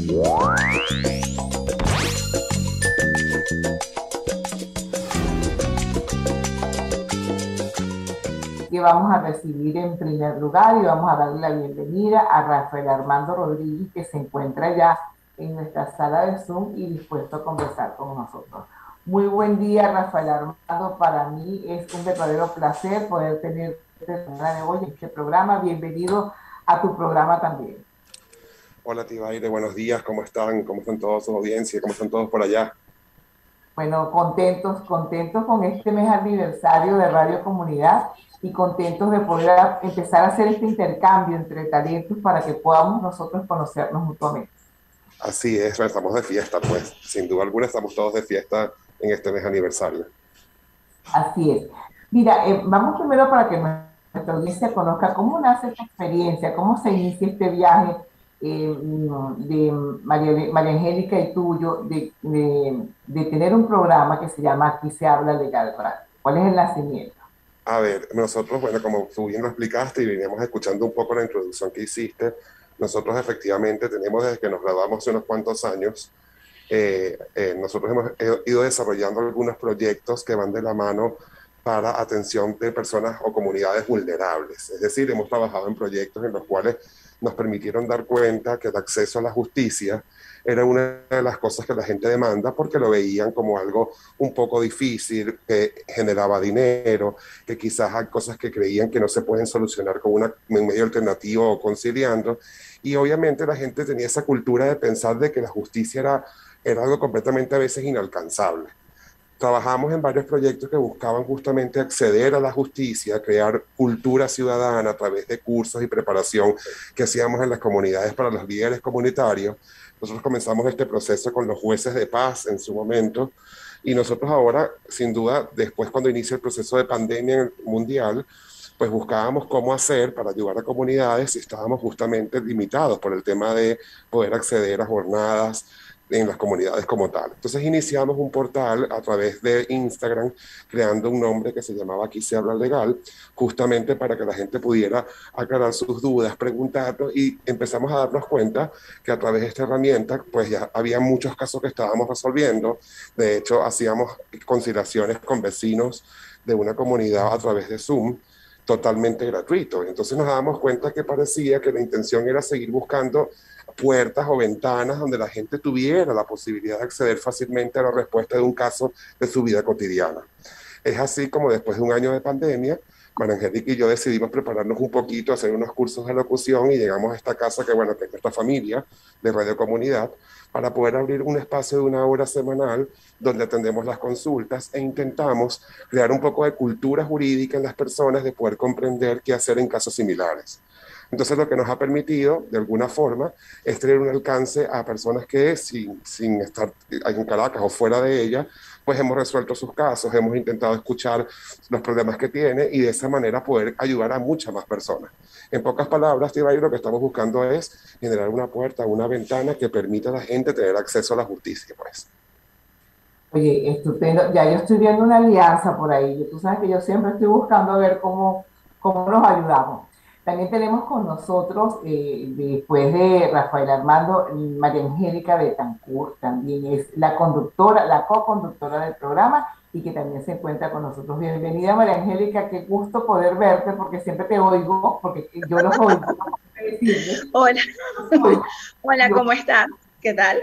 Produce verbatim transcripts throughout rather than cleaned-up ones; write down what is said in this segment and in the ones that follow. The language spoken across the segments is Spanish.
Que vamos a recibir en primer lugar y vamos a darle la bienvenida a Rafael Armando Rodríguez, que se encuentra ya en nuestra sala de Zoom y dispuesto a conversar con nosotros. Muy buen día, Rafael Armando. Para mí es un verdadero placer poder tener de hoy en este programa. Bienvenido a tu programa también. Hola, Tibaire, buenos días. ¿Cómo están? ¿Cómo están todos su audiencia? ¿Cómo están todos por allá? Bueno, contentos, contentos con este mes aniversario de Radio Comunidad y contentos de poder empezar a hacer este intercambio entre talentos para que podamos nosotros conocernos mutuamente. Así es, estamos de fiesta, pues. Sin duda alguna estamos todos de fiesta en este mes aniversario. Así es. Mira, eh, vamos primero para que nuestra audiencia conozca cómo nace esta experiencia, cómo se inicia este viaje eh, de María, María Angélica y tuyo, de, de, de tener un programa que se llama Aquí se habla legal. ¿Cuál es el nacimiento? A ver, nosotros, bueno, como tú bien lo explicaste y veníamos escuchando un poco la introducción que hiciste, nosotros efectivamente tenemos desde que nos graduamos hace unos cuantos años, eh, eh, nosotros hemos ido desarrollando algunos proyectos que van de la mano para atención de personas o comunidades vulnerables. Es decir, hemos trabajado en proyectos en los cuales nos permitieron dar cuenta que el acceso a la justicia era una de las cosas que la gente demanda porque lo veían como algo un poco difícil, que generaba dinero, que quizás hay cosas que creían que no se pueden solucionar con una, un medio alternativo o conciliando. Y obviamente la gente tenía esa cultura de pensar de que la justicia era, era algo completamente a veces inalcanzable. Trabajamos en varios proyectos que buscaban justamente acceder a la justicia, crear cultura ciudadana a través de cursos y preparación que hacíamos en las comunidades para los líderes comunitarios. Nosotros comenzamos este proceso con los jueces de paz en su momento y nosotros ahora, sin duda, después cuando inicia el proceso de pandemia mundial, pues buscábamos cómo hacer para ayudar a comunidades y estábamos justamente limitados por el tema de poder acceder a jornadas en las comunidades como tal. Entonces iniciamos un portal a través de Instagram, creando un nombre que se llamaba Aquí se habla legal, justamente para que la gente pudiera aclarar sus dudas, preguntarnos, y empezamos a darnos cuenta que a través de esta herramienta, pues ya había muchos casos que estábamos resolviendo. De hecho, hacíamos conciliaciones con vecinos de una comunidad a través de Zoom, totalmente gratuito. Entonces nos dábamos cuenta que parecía que la intención era seguir buscando puertas o ventanas donde la gente tuviera la posibilidad de acceder fácilmente a la respuesta de un caso de su vida cotidiana. Es así como después de un año de pandemia, María Angélica y yo decidimos prepararnos un poquito, hacer unos cursos de locución y llegamos a esta casa que, bueno, que es nuestra familia de Radio Comunidad, para poder abrir un espacio de una hora semanal donde atendemos las consultas e intentamos crear un poco de cultura jurídica en las personas de poder comprender qué hacer en casos similares. Entonces lo que nos ha permitido, de alguna forma, es tener un alcance a personas que sin, sin estar en Caracas o fuera de ella, pues hemos resuelto sus casos, hemos intentado escuchar los problemas que tiene y de esa manera poder ayudar a muchas más personas. En pocas palabras, Tibaire, lo que estamos buscando es generar una puerta, una ventana que permita a la gente tener acceso a la justicia, pues. Oye, estupendo. Ya yo estoy viendo una alianza por ahí. Tú sabes que yo siempre estoy buscando ver cómo, cómo nos ayudamos. También tenemos con nosotros, eh, después de Rafael Armando, María Angélica Betancourt, también es la conductora, la co-conductora del programa y que también se encuentra con nosotros. Bienvenida, María Angélica, qué gusto poder verte porque siempre te oigo, porque yo los oigo. Hola, hola, ¿cómo estás? ¿Qué tal?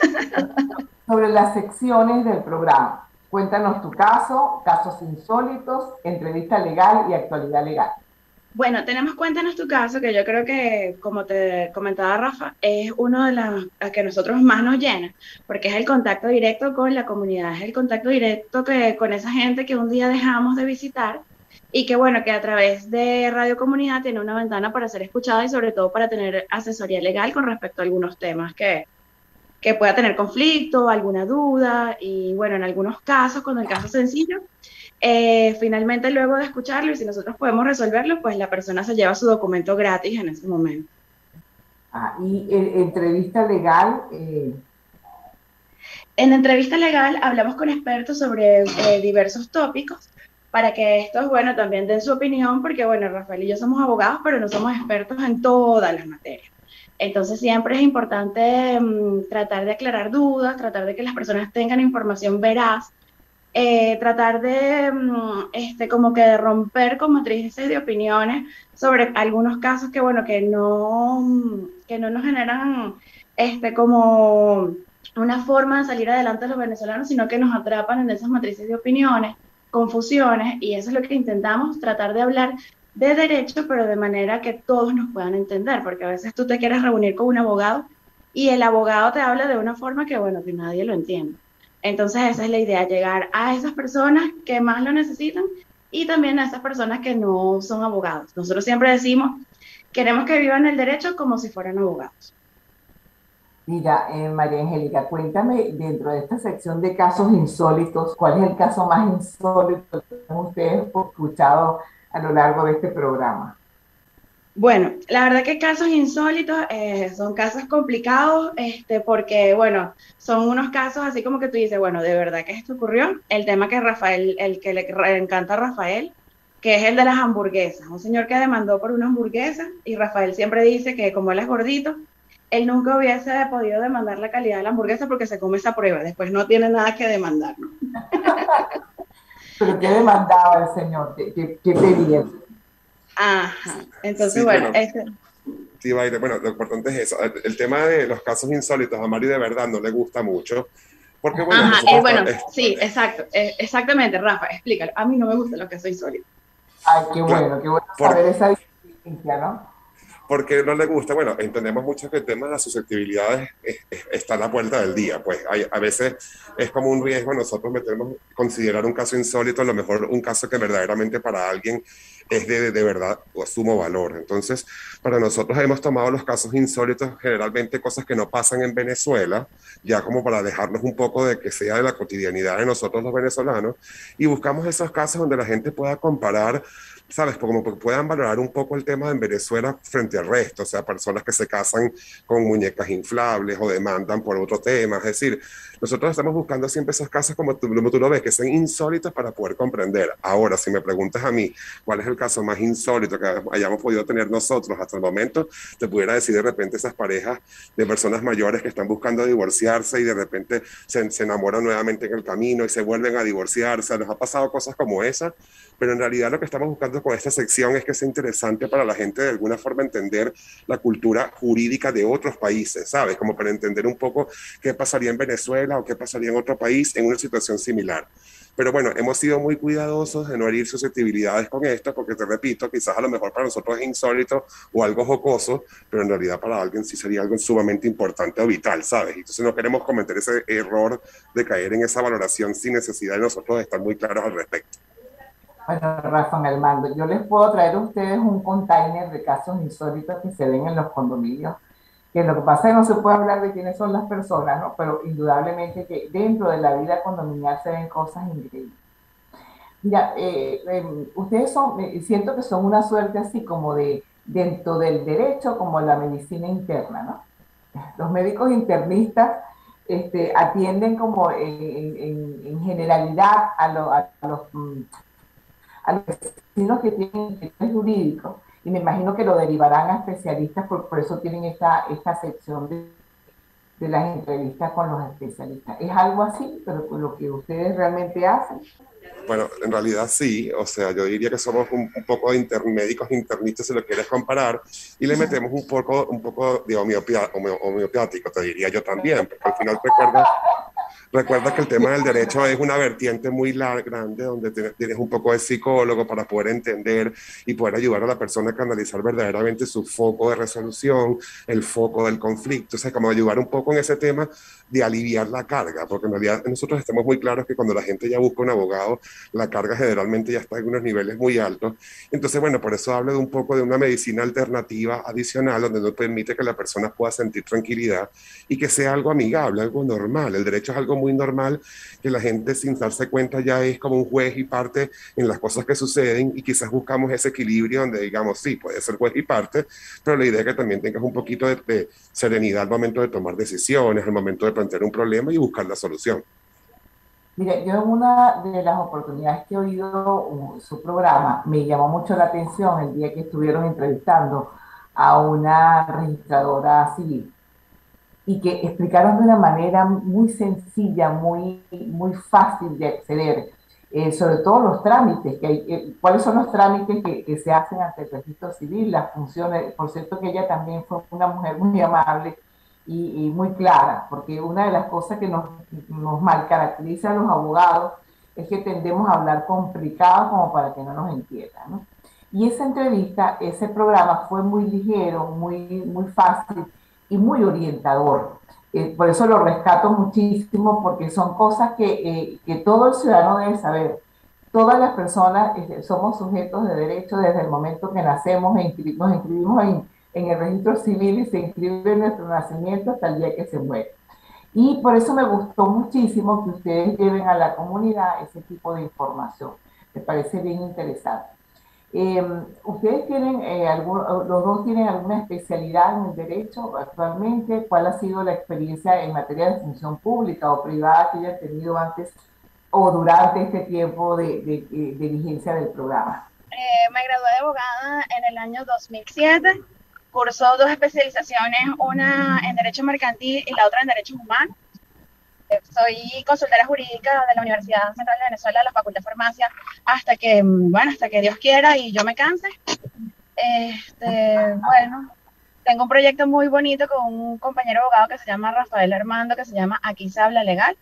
Sobre las secciones del programa. Cuéntanos tu caso, casos insólitos, entrevista legal y actualidad legal. Bueno, tenemos Cuéntanos tu caso, que yo creo que, como te comentaba Rafa, es uno de los que a nosotros más nos llena, porque es el contacto directo con la comunidad, es el contacto directo que, con esa gente que un día dejamos de visitar y que, bueno, que a través de Radio Comunidad tiene una ventana para ser escuchada y sobre todo para tener asesoría legal con respecto a algunos temas que, que pueda tener conflicto, alguna duda y, bueno, en algunos casos, cuando el caso es sencillo, Eh, finalmente luego de escucharlo y si nosotros podemos resolverlo, pues la persona se lleva su documento gratis en ese momento. Ah, y eh, entrevista legal. Eh... En entrevista legal hablamos con expertos sobre eh, diversos tópicos para que estos, bueno, también den su opinión, porque bueno, Rafael y yo somos abogados, pero no somos expertos en todas las materias. Entonces siempre es importante um, tratar de aclarar dudas, tratar de que las personas tengan información veraz, eh, tratar de, um, este, como que de romper con matrices de opiniones sobre algunos casos que, bueno, que no, que no nos generan, este, como una forma de salir adelante a los venezolanos, sino que nos atrapan en esas matrices de opiniones, confusiones, y eso es lo que intentamos, tratar de hablar de derecho, pero de manera que todos nos puedan entender, porque a veces tú te quieres reunir con un abogado y el abogado te habla de una forma que, bueno, que nadie lo entiende. Entonces esa es la idea, llegar a esas personas que más lo necesitan y también a esas personas que no son abogados. Nosotros siempre decimos, queremos que vivan el derecho como si fueran abogados. Mira, eh, María Angélica, cuéntame dentro de esta sección de casos insólitos, ¿cuál es el caso más insólito que han ustedes escuchado a lo largo de este programa? Bueno, la verdad que casos insólitos eh, son casos complicados, este, porque, bueno, son unos casos así como que tú dices, bueno, de verdad que esto ocurrió. El tema que Rafael, el que le encanta a Rafael, que es el de las hamburguesas. Un señor que demandó por una hamburguesa y Rafael siempre dice que como él es gordito, él nunca hubiese podido demandar la calidad de la hamburguesa porque se come esa prueba. Después no tiene nada que demandar, ¿no? ¿Pero qué demandaba el señor? ¿Qué, qué, qué pedía? Ajá, entonces, Sí, bueno, bueno, este... sí, Baile, bueno, lo importante es eso. El, el tema de los casos insólitos a Mari de verdad no le gusta mucho, porque bueno, Ajá, eh, nosotros bueno, es, sí, exacto, eh, exactamente, Rafa, explícalo. A mí no me gusta lo que soy insólito. Ay, qué claro, bueno, qué bueno por, saber esa diferencia, ¿no? porque no le gusta. Bueno, entendemos mucho que el tema de las susceptibilidades es, es, está a la puerta del día, pues hay, a veces es como un riesgo nosotros metemos, considerar un caso insólito, a lo mejor un caso que verdaderamente para alguien es de, de verdad o sumo valor. Entonces, para nosotros hemos tomado los casos insólitos, generalmente cosas que no pasan en Venezuela, ya como para dejarnos un poco de que sea de la cotidianidad de nosotros los venezolanos, y buscamos esos casos donde la gente pueda comparar, ¿sabes? Como que puedan valorar un poco el tema en Venezuela frente al resto, o sea, personas que se casan con muñecas inflables o demandan por otro tema, es decir, nosotros estamos buscando siempre esos casos como tú, como tú lo ves, que sean insólitos para poder comprender. Ahora, si me preguntas a mí cuál es el caso más insólito que hayamos podido tener nosotros hasta el momento, te pudiera decir de repente esas parejas de personas mayores que están buscando divorciarse y de repente se, se enamoran nuevamente en el camino y se vuelven a divorciarse. Nos ha pasado cosas como esas, pero en realidad lo que estamos buscando con esta sección es que sea interesante para la gente de alguna forma entender la cultura jurídica de otros países, ¿sabes? Como para entender un poco qué pasaría en Venezuela o qué pasaría en otro país en una situación similar. Pero bueno, hemos sido muy cuidadosos de no herir susceptibilidades con esto, porque te repito, quizás a lo mejor para nosotros es insólito o algo jocoso, pero en realidad para alguien sí sería algo sumamente importante o vital, ¿sabes? Entonces no queremos cometer ese error de caer en esa valoración sin necesidad de nosotros de estar muy claros al respecto. Bueno, Rafa, en el mando, yo les puedo traer a ustedes un container de casos insólitos que se ven en los condominios, que lo que pasa es que no se puede hablar de quiénes son las personas, ¿no? Pero indudablemente que dentro de la vida condominial se ven cosas increíbles. Mira, eh, eh, ustedes son, eh, siento que son una suerte así como de dentro del derecho, como la medicina interna, ¿no? Los médicos internistas este, atienden como en, en, en generalidad a, lo, a los mm, a los vecinos que tienen interés jurídico, y me imagino que lo derivarán a especialistas, por, por eso tienen esta, esta sección de, de las entrevistas con los especialistas. ¿Es algo así, pero con lo que ustedes realmente hacen? Bueno, en realidad sí, o sea, yo diría que somos un, un poco de inter, médicos internistas si lo quieres comparar, y le metemos un poco, un poco de homeopia, homeopático, te diría yo también, porque al final recuerda, recuerda que el tema del derecho es una vertiente muy larga, grande, donde tienes un poco de psicólogo para poder entender y poder ayudar a la persona a canalizar verdaderamente su foco de resolución, el foco del conflicto, o sea, como ayudar un poco en ese tema de aliviar la carga, porque en realidad nosotros estamos muy claros que cuando la gente ya busca un abogado, la carga generalmente ya está en unos niveles muy altos. Entonces, bueno, por eso hablo de un poco de una medicina alternativa adicional, donde nos permite que la persona pueda sentir tranquilidad y que sea algo amigable, algo normal. El derecho es algo muy normal, que la gente sin darse cuenta ya es como un juez y parte en las cosas que suceden, y quizás buscamos ese equilibrio donde digamos, sí, puede ser juez y parte, pero la idea es que también tengas un poquito de, de serenidad al momento de tomar decisiones, al momento de plantear un problema y buscar la solución. Mire, yo en una de las oportunidades que he oído uh, su programa, me llamó mucho la atención el día que estuvieron entrevistando a una registradora civil y que explicaron de una manera muy sencilla, muy, muy fácil de acceder, eh, sobre todo los trámites, que hay, eh, cuáles son los trámites que, que, se hacen ante el registro civil, las funciones. Por cierto que ella también fue una mujer muy amable y, y muy clara, porque una de las cosas que nos, nos mal caracteriza a los abogados es que tendemos a hablar complicado como para que no nos entiendan, ¿no? Y esa entrevista, ese programa fue muy ligero, muy, muy fácil y muy orientador. Eh, por eso lo rescato muchísimo, porque son cosas que, eh, que todo el ciudadano debe saber. Todas las personas eh, somos sujetos de derecho desde el momento que nacemos, e inscri nos inscribimos en, en el registro civil y se inscribe nuestro nacimiento hasta el día que se muere. Y por eso me gustó muchísimo que ustedes lleven a la comunidad ese tipo de información. Me parece bien interesante. Eh, ¿Ustedes tienen, eh, algún, los dos tienen alguna especialidad en el derecho actualmente? ¿Cuál ha sido la experiencia en materia de función pública o privada que hayan tenido antes o durante este tiempo de, de, de, de vigencia del programa? Eh, me gradué de abogada en el año dos mil siete, cursó dos especializaciones, una en Derecho Mercantil y la otra en Derechos Humanos. Soy consultora jurídica de la Universidad Central de Venezuela, de la Facultad de Farmacia, hasta que, bueno, hasta que Dios quiera y yo me canse. Este, bueno, tengo un proyecto muy bonito con un compañero abogado que se llama Rafael Armando, que se llama Aquí se habla legal.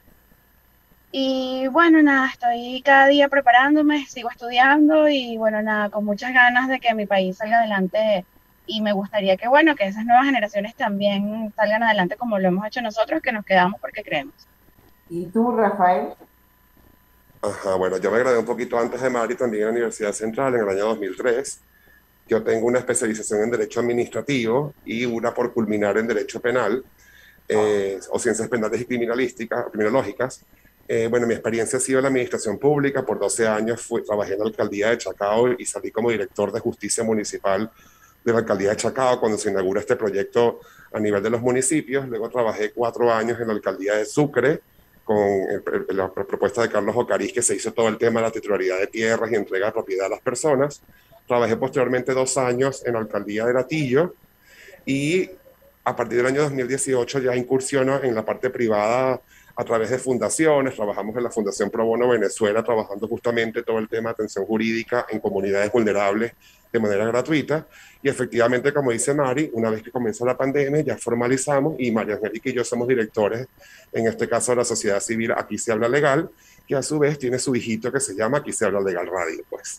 Y bueno, nada, estoy cada día preparándome, sigo estudiando y bueno, nada, con muchas ganas de que mi país salga adelante. Y me gustaría que, bueno, que esas nuevas generaciones también salgan adelante como lo hemos hecho nosotros, que nos quedamos porque creemos. ¿Y tú, Rafael? Ajá, bueno, yo me gradué un poquito antes de Mari, también en la Universidad Central, en el año dos mil tres. Yo tengo una especialización en Derecho Administrativo y una por culminar en Derecho Penal, eh, o Ciencias Penales y Criminalísticas, Criminológicas. Eh, bueno, mi experiencia ha sido en la administración pública. Por doce años fui, trabajé en la alcaldía de Chacao y salí como director de justicia municipal de la alcaldía de Chacao cuando se inaugura este proyecto a nivel de los municipios. Luego trabajé cuatro años en la alcaldía de Sucre con el, el, la propuesta de Carlos Ocariz, que se hizo todo el tema de la titularidad de tierras y entrega de propiedad a las personas. Trabajé posteriormente dos años en la alcaldía de Latillo y a partir del año dos mil dieciocho ya incursiono en la parte privada a través de fundaciones. Trabajamos en la Fundación Pro Bono Venezuela, trabajando justamente todo el tema de atención jurídica en comunidades vulnerables de manera gratuita. Y efectivamente, como dice Mari, una vez que comienza la pandemia, ya formalizamos y María Angélica y yo somos directores, en este caso de la sociedad civil Aquí se habla legal, que a su vez tiene su hijito que se llama Aquí se habla legal radio, pues.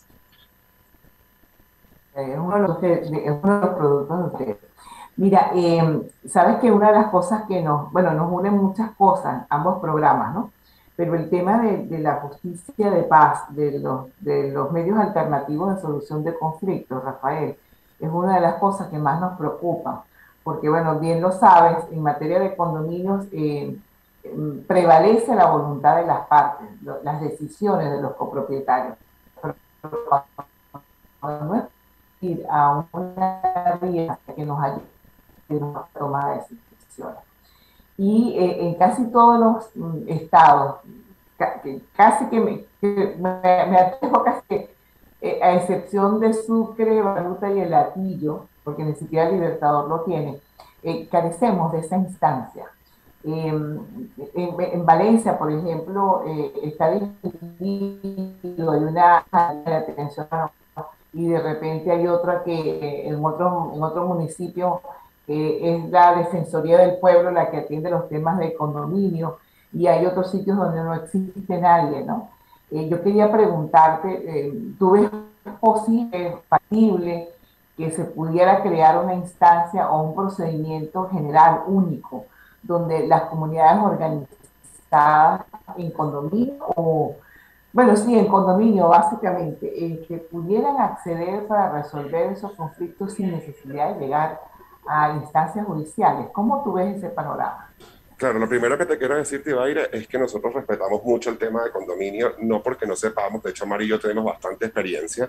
Es uno de los, es uno de los productos de ustedes. Mira, eh, sabes que una de las cosas que nos, bueno, nos unen muchas cosas, ambos programas, ¿no? Pero el tema de, de la justicia de paz, de los, de los medios alternativos de solución de conflictos, Rafael, es una de las cosas que más nos preocupa, porque, bueno, bien lo sabes, en materia de condominios eh, prevalece la voluntad de las partes, las decisiones de los copropietarios. Pero cuando no es ir a una vía que nos ayude a tomar decisiones. Y eh, en casi todos los mm, estados, ca casi que me, que me, me atrevo casi que, eh, a excepción de Sucre, Baruta y el Latillo, porque ni siquiera el Libertador lo tiene, eh, carecemos de esa instancia. Eh, en, en Valencia, por ejemplo, eh, está dividido, hay una atención y de repente hay otra que en otro, en otro municipio eh, es la Defensoría del Pueblo la que atiende los temas de condominio, y hay otros sitios donde no existe nadie, ¿no? Eh, yo quería preguntarte, eh, ¿tú ves posible, factible, que se pudiera crear una instancia o un procedimiento general único donde las comunidades organizadas en condominio o bueno, sí, en condominio, básicamente, eh, que pudieran acceder para resolver esos conflictos sin necesidad de llegar a instancias judiciales? ¿Cómo tú ves ese panorama? Claro, lo primero que te quiero decir, Tibaire, es que nosotros respetamos mucho el tema de condominio, no porque no sepamos, de hecho Mari y yo tenemos bastante experiencia,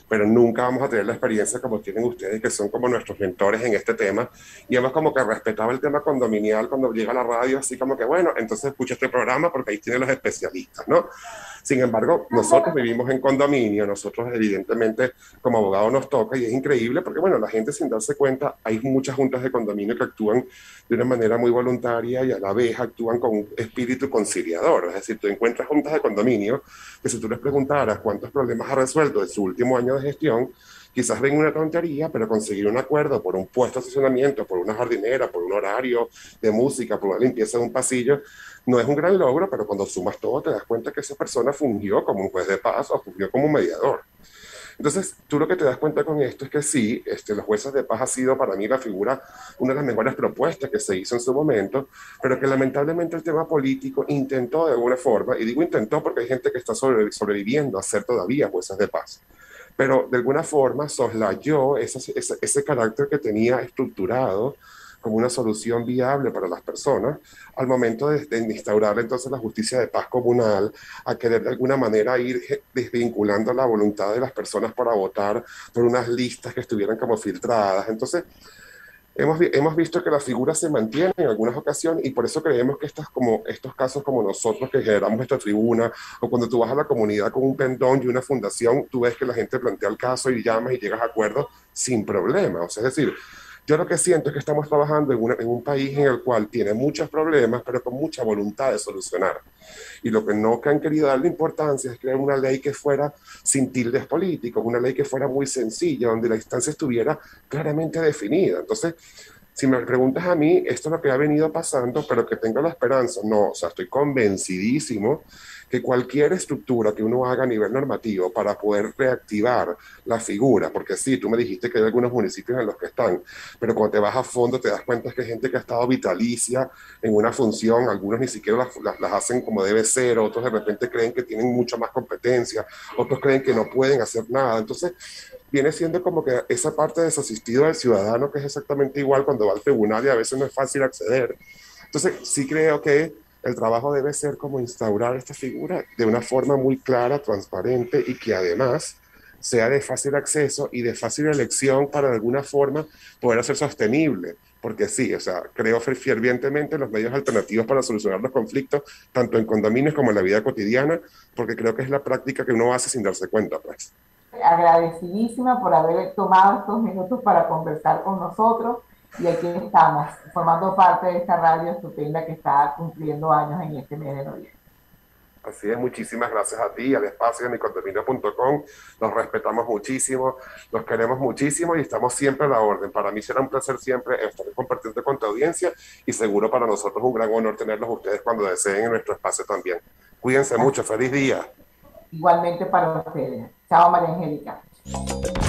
pero nunca vamos a tener la experiencia como tienen ustedes, que son como nuestros mentores en este tema, y hemos como que respetado el tema condominial cuando llega a la radio, así como que, bueno, entonces escucha este programa porque ahí tienen los especialistas, ¿no? Sin embargo, nosotros vivimos en condominio, nosotros evidentemente como abogados nos toca, y es increíble porque, bueno, la gente sin darse cuenta, hay muchas juntas de condominio que actúan de una manera muy voluntaria y a la vez actúan con un espíritu conciliador. Es decir, tú encuentras juntas de condominio que si tú les preguntaras cuántos problemas ha resuelto en su último año de gestión, quizás ven una tontería, pero conseguir un acuerdo por un puesto de estacionamiento, por una jardinera, por un horario de música, por una limpieza de un pasillo, no es un gran logro, pero cuando sumas todo te das cuenta que esa persona fungió como un juez de paz o fungió como un mediador. Entonces, tú lo que te das cuenta con esto es que sí, este, los jueces de paz ha sido para mí la figura, una de las mejores propuestas que se hizo en su momento, pero que lamentablemente el tema político intentó de alguna forma, y digo intentó porque hay gente que está sobre, sobreviviendo a ser todavía jueces de paz, pero de alguna forma soslayó ese, ese, ese carácter que tenía estructurado como una solución viable para las personas, al momento de, de instaurar entonces la justicia de paz comunal, a querer de alguna manera ir desvinculando la voluntad de las personas para votar por unas listas que estuvieran como filtradas. Entonces, hemos, hemos visto que la figura se mantiene en algunas ocasiones, y por eso creemos que estas, como, estos casos como nosotros que generamos esta tribuna, o cuando tú vas a la comunidad con un pendón y una fundación, tú ves que la gente plantea el caso y llamas y llegas a acuerdos sin problema. O sea, es decir, yo lo que siento es que estamos trabajando en, una, en un país en el cual tiene muchos problemas, pero con mucha voluntad de solucionar. Y lo que no que han querido darle importancia es crear una ley que fuera sin tildes políticos, una ley que fuera muy sencilla, donde la instancia estuviera claramente definida. Entonces, si me preguntas a mí, esto es lo que ha venido pasando, pero que tengo la esperanza, no, o sea, estoy convencidísimo que cualquier estructura que uno haga a nivel normativo para poder reactivar la figura, porque sí, tú me dijiste que hay algunos municipios en los que están, pero cuando te vas a fondo te das cuenta que hay gente que ha estado vitalicia en una función, algunos ni siquiera las, las, las hacen como debe ser, otros de repente creen que tienen mucha más competencia, otros creen que no pueden hacer nada. Entonces, viene siendo como que esa parte desasistido del ciudadano, que es exactamente igual cuando va al tribunal y a veces no es fácil acceder. Entonces, sí creo que el trabajo debe ser como instaurar esta figura de una forma muy clara, transparente, y que además sea de fácil acceso y de fácil elección para de alguna forma poder ser sostenible. Porque sí, o sea, creo fervientemente en los medios alternativos para solucionar los conflictos, tanto en condominios como en la vida cotidiana, porque creo que es la práctica que uno hace sin darse cuenta, pues. Agradecidísima por haber tomado estos minutos para conversar con nosotros, y aquí estamos, formando parte de esta radio estupenda que está cumpliendo años en este mes de noviembre. Así es, muchísimas gracias a ti, al espacio de mi condominio punto com. Los respetamos muchísimo, los queremos muchísimo y estamos siempre a la orden. Para mí será un placer siempre estar compartiendo con tu audiencia, y seguro para nosotros un gran honor tenerlos ustedes cuando deseen en nuestro espacio también. Cuídense mucho, feliz día. Igualmente para ustedes. Chao, María Angélica.